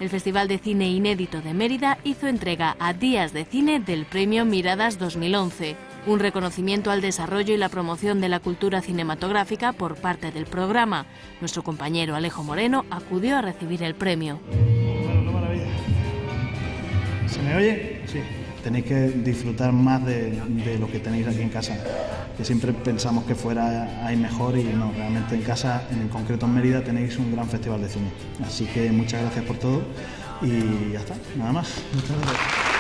El Festival de Cine Inédito de Mérida hizo entrega a Días de Cine del Premio Miradas 2011, un reconocimiento al desarrollo y la promoción de la cultura cinematográfica por parte del programa. Nuestro compañero Alejo Moreno acudió a recibir el premio. Bueno, qué maravilla. ¿Se me oye? Sí. Tenéis que disfrutar más de lo que tenéis aquí en casa, que siempre pensamos que fuera hay mejor y no, realmente en casa, en concreto en Mérida, tenéis un gran festival de cine. Así que muchas gracias por todo y ya está, nada más. Muchas gracias.